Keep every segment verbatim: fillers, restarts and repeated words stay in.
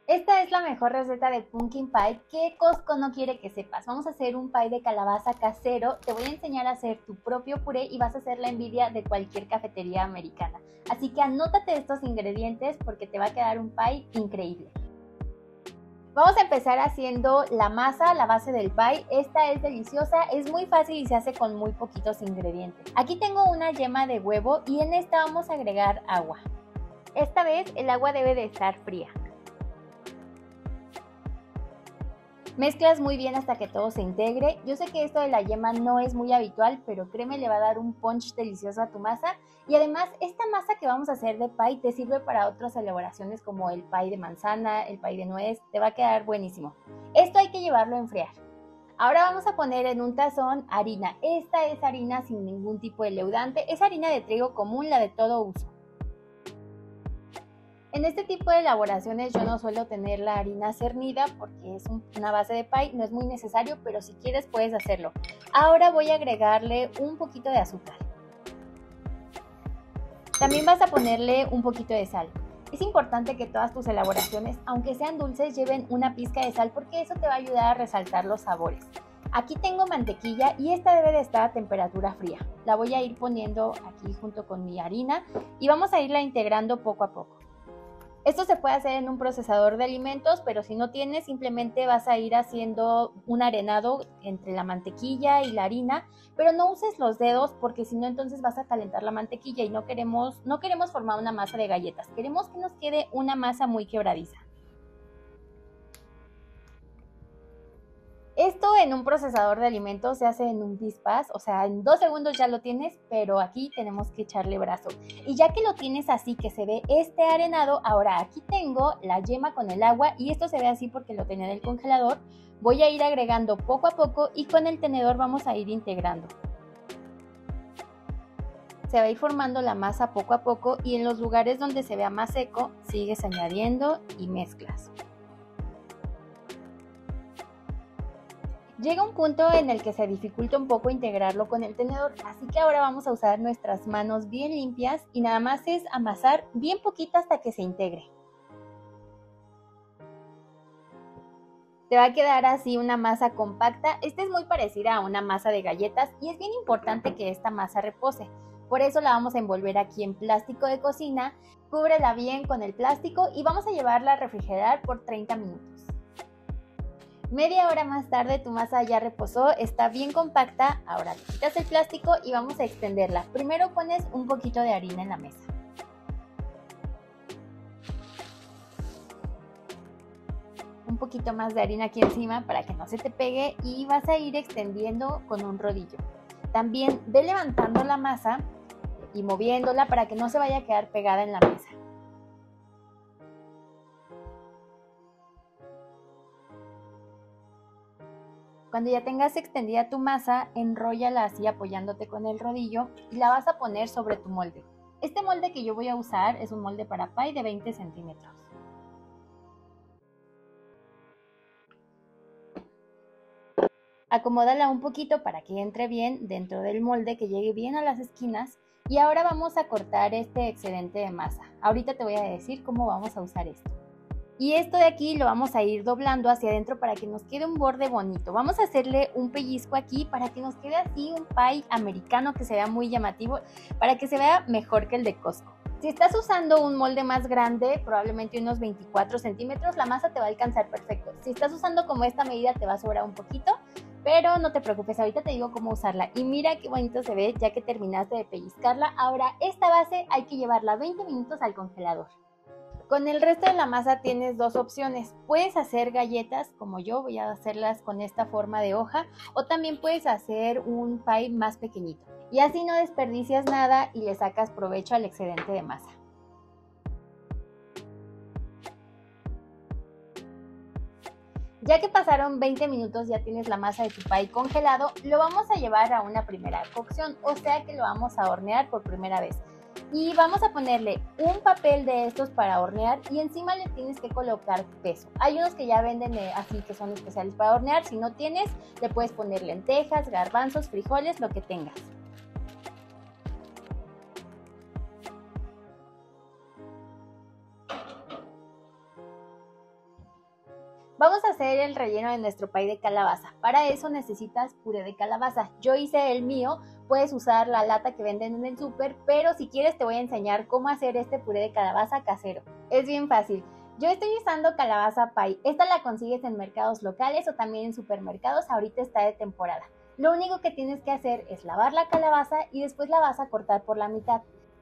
Esta es la mejor receta de pumpkin pie que Costco no quiere que sepas. Vamos a hacer un pie de calabaza casero. Te voy a enseñar a hacer tu propio puré y vas a hacer la envidia de cualquier cafetería americana. Así que anótate estos ingredientes porque te va a quedar un pie increíble. Vamos a empezar haciendo la masa, la base del pie. Esta es deliciosa, es muy fácil y se hace con muy poquitos ingredientes. Aquí tengo una yema de huevo y en esta vamos a agregar agua. Esta vez el agua debe de estar fría. Mezclas muy bien hasta que todo se integre. Yo sé que esto de la yema no es muy habitual, pero créeme, le va a dar un punch delicioso a tu masa. Y además, esta masa que vamos a hacer de pie te sirve para otras elaboraciones como el pie de manzana, el pie de nuez. Te va a quedar buenísimo. Esto hay que llevarlo a enfriar. Ahora vamos a poner en un tazón harina. Esta es harina sin ningún tipo de leudante. Es harina de trigo común, la de todo uso. En este tipo de elaboraciones yo no suelo tener la harina cernida porque es una base de pie, no es muy necesario, pero si quieres puedes hacerlo. Ahora voy a agregarle un poquito de azúcar. También vas a ponerle un poquito de sal. Es importante que todas tus elaboraciones, aunque sean dulces, lleven una pizca de sal porque eso te va a ayudar a resaltar los sabores. Aquí tengo mantequilla y esta debe de estar a temperatura fría. La voy a ir poniendo aquí junto con mi harina y vamos a irla integrando poco a poco. Esto se puede hacer en un procesador de alimentos, pero si no tienes, simplemente vas a ir haciendo un arenado entre la mantequilla y la harina, pero no uses los dedos porque si no entonces vas a calentar la mantequilla y no queremos, no queremos formar una masa de galletas, queremos que nos quede una masa muy quebradiza. Esto en un procesador de alimentos se hace en un dispas, o sea, en dos segundos ya lo tienes, pero aquí tenemos que echarle brazo. Y ya que lo tienes así, que se ve este arenado, ahora aquí tengo la yema con el agua y esto se ve así porque lo tenía en el congelador. Voy a ir agregando poco a poco y con el tenedor vamos a ir integrando. Se va a ir formando la masa poco a poco y en los lugares donde se vea más seco, sigues añadiendo y mezclas. Llega un punto en el que se dificulta un poco integrarlo con el tenedor, así que ahora vamos a usar nuestras manos bien limpias y nada más es amasar bien poquito hasta que se integre. Te va a quedar así una masa compacta. Esta es muy parecida a una masa de galletas y es bien importante que esta masa repose. Por eso la vamos a envolver aquí en plástico de cocina. Cúbrela bien con el plástico y vamos a llevarla a refrigerar por treinta minutos. Media hora más tarde tu masa ya reposó, está bien compacta. Ahora le quitas el plástico y vamos a extenderla. Primero pones un poquito de harina en la mesa. Un poquito más de harina aquí encima para que no se te pegue y vas a ir extendiendo con un rodillo. También ve levantando la masa y moviéndola para que no se vaya a quedar pegada en la mesa. Cuando ya tengas extendida tu masa, enróllala así apoyándote con el rodillo y la vas a poner sobre tu molde. Este molde que yo voy a usar es un molde para pie de veinte centímetros. Acomódala un poquito para que entre bien dentro del molde, que llegue bien a las esquinas. Y ahora vamos a cortar este excedente de masa. Ahorita te voy a decir cómo vamos a usar esto. Y esto de aquí lo vamos a ir doblando hacia adentro para que nos quede un borde bonito. Vamos a hacerle un pellizco aquí para que nos quede así un pie americano que se vea muy llamativo, para que se vea mejor que el de Costco. Si estás usando un molde más grande, probablemente unos veinticuatro centímetros, la masa te va a alcanzar perfecto. Si estás usando como esta medida te va a sobrar un poquito, pero no te preocupes, ahorita te digo cómo usarla. Y mira qué bonito se ve ya que terminaste de pellizcarla. Ahora esta base hay que llevarla veinte minutos al congelador. Con el resto de la masa tienes dos opciones. Puedes hacer galletas, como yo, voy a hacerlas con esta forma de hoja, o también puedes hacer un pie más pequeñito. Y así no desperdicias nada y le sacas provecho al excedente de masa. Ya que pasaron veinte minutos, ya tienes la masa de tu pie congelado, lo vamos a llevar a una primera cocción, o sea que lo vamos a hornear por primera vez. Y vamos a ponerle un papel de estos para hornear y encima le tienes que colocar queso. Hay unos que ya venden eh, así que son especiales para hornear. Si no tienes, le puedes poner lentejas, garbanzos, frijoles, lo que tengas. Vamos a hacer el relleno de nuestro pay de calabaza. Para eso necesitas puré de calabaza. Yo hice el mío, puedes usar la lata que venden en el súper, pero si quieres te voy a enseñar cómo hacer este puré de calabaza casero. Es bien fácil. Yo estoy usando calabaza pay. Esta la consigues en mercados locales o también en supermercados. Ahorita está de temporada. Lo único que tienes que hacer es lavar la calabaza y después la vas a cortar por la mitad.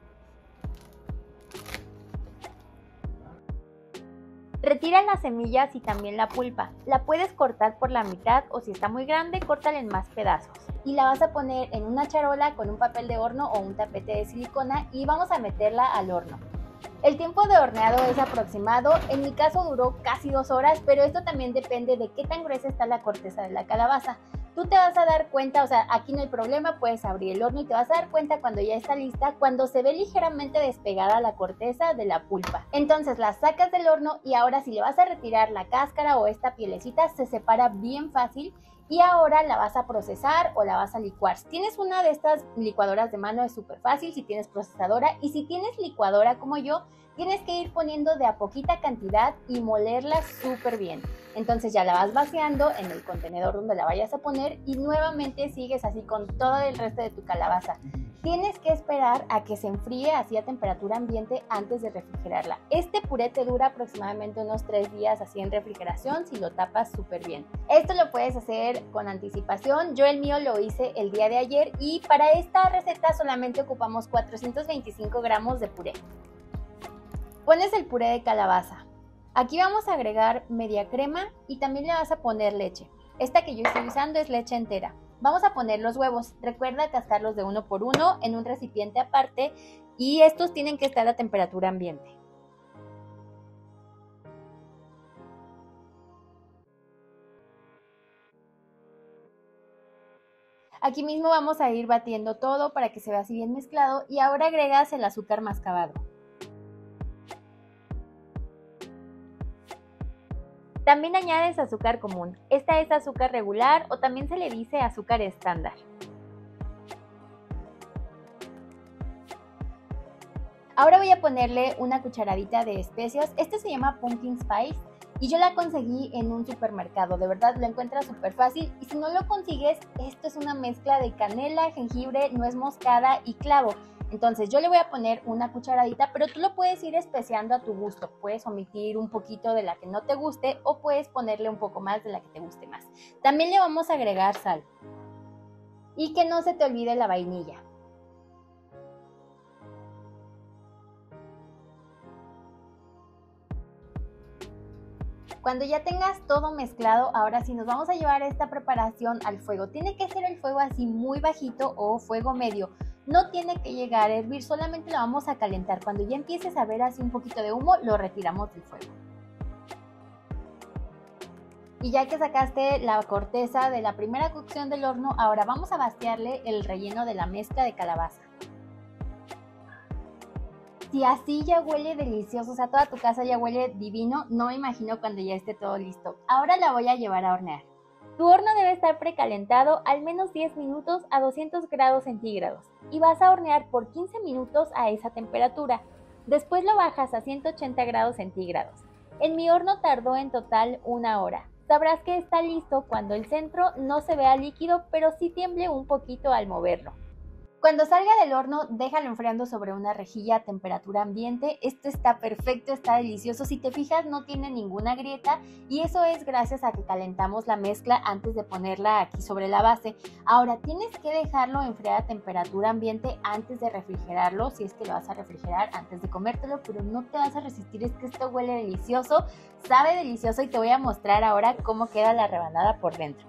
Retira las semillas y también la pulpa. La puedes cortar por la mitad o si está muy grande, córtala en más pedazos. Y la vas a poner en una charola con un papel de horno o un tapete de silicona y vamos a meterla al horno. El tiempo de horneado es aproximado, en mi caso duró casi dos horas, pero esto también depende de qué tan gruesa está la corteza de la calabaza. Tú te vas a dar cuenta, o sea, aquí no hay problema, puedes abrir el horno y te vas a dar cuenta cuando ya está lista, cuando se ve ligeramente despegada la corteza de la pulpa. Entonces la sacas del horno y ahora si le vas a retirar la cáscara o esta pielecita se separa bien fácil y ahora la vas a procesar o la vas a licuar. Si tienes una de estas licuadoras de mano es súper fácil, si tienes procesadora y si tienes licuadora como yo, tienes que ir poniendo de a poquita cantidad y molerla súper bien. Entonces ya la vas vaciando en el contenedor donde la vayas a poner y nuevamente sigues así con todo el resto de tu calabaza. Tienes que esperar a que se enfríe así a temperatura ambiente antes de refrigerarla. Este puré te dura aproximadamente unos tres días así en refrigeración si lo tapas súper bien. Esto lo puedes hacer con anticipación. Yo el mío lo hice el día de ayer y para esta receta solamente ocupamos cuatrocientos veinticinco gramos de puré. Pones el puré de calabaza. Aquí vamos a agregar media crema y también le vas a poner leche. Esta que yo estoy usando es leche entera. Vamos a poner los huevos. Recuerda cascarlos de uno por uno en un recipiente aparte y estos tienen que estar a temperatura ambiente. Aquí mismo vamos a ir batiendo todo para que se vea así bien mezclado y ahora agregas el azúcar mascabado. También añades azúcar común. Esta es azúcar regular o también se le dice azúcar estándar. Ahora voy a ponerle una cucharadita de especias. Este se llama Pumpkin Spice y yo la conseguí en un supermercado. De verdad lo encuentras súper fácil y si no lo consigues, esto es una mezcla de canela, jengibre, nuez moscada y clavo. Entonces yo le voy a poner una cucharadita, pero tú lo puedes ir especiando a tu gusto. Puedes omitir un poquito de la que no te guste o puedes ponerle un poco más de la que te guste más. También le vamos a agregar sal. Y que no se te olvide la vainilla. Cuando ya tengas todo mezclado, ahora sí nos vamos a llevar esta preparación al fuego. Tiene que ser el fuego así muy bajito o fuego medio. No tiene que llegar a hervir, solamente lo vamos a calentar. Cuando ya empieces a ver así un poquito de humo, lo retiramos del fuego. Y ya que sacaste la corteza de la primera cocción del horno, ahora vamos a vaciarle el relleno de la mezcla de calabaza. Si así ya huele delicioso, o sea, toda tu casa ya huele divino, no me imagino cuando ya esté todo listo. Ahora la voy a llevar a hornear. Tu horno debe estar precalentado al menos diez minutos a doscientos grados centígrados y vas a hornear por quince minutos a esa temperatura. Después lo bajas a ciento ochenta grados centígrados. En mi horno tardó en total una hora. Sabrás que está listo cuando el centro no se vea líquido, pero sí tiemble un poquito al moverlo. Cuando salga del horno, déjalo enfriando sobre una rejilla a temperatura ambiente. Esto está perfecto, está delicioso. Si te fijas, no tiene ninguna grieta y eso es gracias a que calentamos la mezcla antes de ponerla aquí sobre la base. Ahora, tienes que dejarlo enfriar a temperatura ambiente antes de refrigerarlo, si es que lo vas a refrigerar antes de comértelo, pero no te vas a resistir, es que esto huele delicioso, sabe delicioso y te voy a mostrar ahora cómo queda la rebanada por dentro.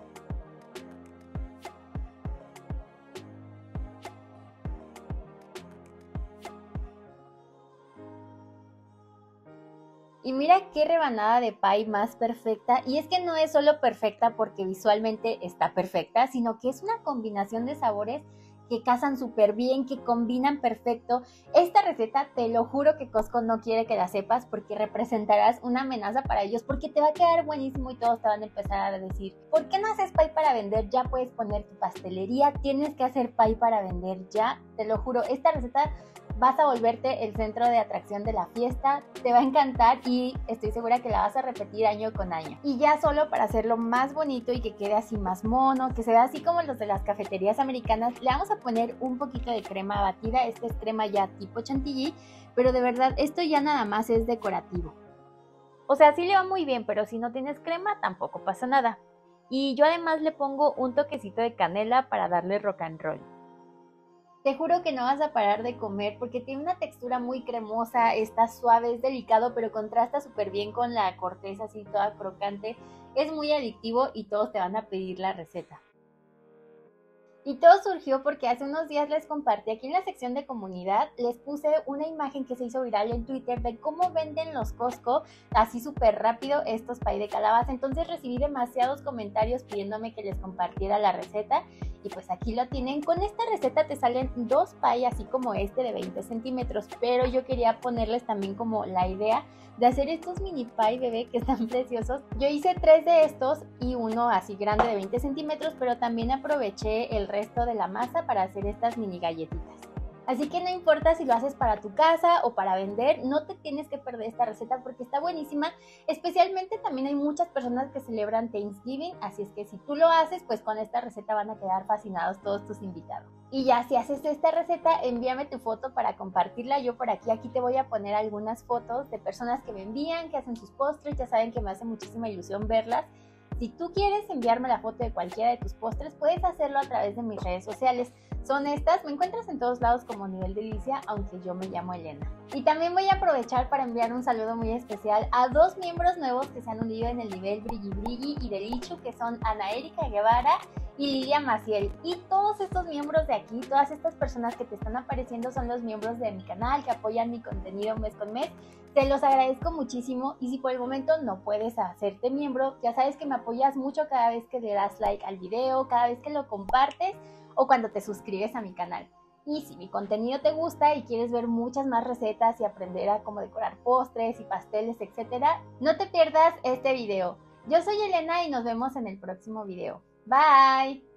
Y mira qué rebanada de pie más perfecta, y es que no es solo perfecta porque visualmente está perfecta, sino que es una combinación de sabores que casan súper bien, que combinan perfecto. Esta receta te lo juro que Costco no quiere que la sepas porque representarás una amenaza para ellos, porque te va a quedar buenísimo y todos te van a empezar a decir, ¿por qué no haces pie para vender? Ya puedes poner tu pastelería, tienes que hacer pie para vender ya, te lo juro. Esta receta vas a volverte el centro de atracción de la fiesta, te va a encantar y estoy segura que la vas a repetir año con año. Y ya solo para hacerlo más bonito y que quede así más mono, que se vea así como los de las cafeterías americanas, le vamos a poner un poquito de crema batida. Esta es crema ya tipo chantilly, pero de verdad esto ya nada más es decorativo. O sea, sí le va muy bien, pero si no tienes crema tampoco pasa nada. Y yo además le pongo un toquecito de canela para darle rock and roll. Te juro que no vas a parar de comer porque tiene una textura muy cremosa, está suave, es delicado, pero contrasta súper bien con la corteza así toda crocante. Es muy adictivo y todos te van a pedir la receta. Y todo surgió porque hace unos días les compartí aquí en la sección de comunidad, les puse una imagen que se hizo viral en Twitter de cómo venden los Costco así súper rápido estos pay de calabaza. Entonces recibí demasiados comentarios pidiéndome que les compartiera la receta y pues aquí lo tienen. Con esta receta te salen dos pay así como este de veinte centímetros, pero yo quería ponerles también como la idea de hacer estos mini pie bebé que están preciosos. Yo hice tres de estos y uno así grande de veinte centímetros, pero también aproveché el resto de la masa para hacer estas mini galletitas. Así que no importa si lo haces para tu casa o para vender, no te tienes que perder esta receta porque está buenísima. Especialmente también hay muchas personas que celebran Thanksgiving, así es que si tú lo haces, pues con esta receta van a quedar fascinados todos tus invitados. Y ya, si haces esta receta, envíame tu foto para compartirla. Yo por aquí, aquí te voy a poner algunas fotos de personas que me envían, que hacen sus postres. Ya saben que me hace muchísima ilusión verlas. Si tú quieres enviarme la foto de cualquiera de tus postres, puedes hacerlo a través de mis redes sociales. Son estas, me encuentras en todos lados como Nivel Delicia, aunque yo me llamo Elena. Y también voy a aprovechar para enviar un saludo muy especial a dos miembros nuevos que se han unido en el nivel Brilli Brilli y Delichu, que son Ana Erika Guevara y Lidia Maciel. Y todos estos miembros de aquí, todas estas personas que te están apareciendo son los miembros de mi canal que apoyan mi contenido mes con mes. Te los agradezco muchísimo y si por el momento no puedes hacerte miembro, ya sabes que me apoyas mucho cada vez que le das like al video, cada vez que lo compartes o cuando te suscribes a mi canal. Y si mi contenido te gusta y quieres ver muchas más recetas y aprender a cómo decorar postres y pasteles, etcétera, no te pierdas este video. Yo soy Elena y nos vemos en el próximo video. Bye.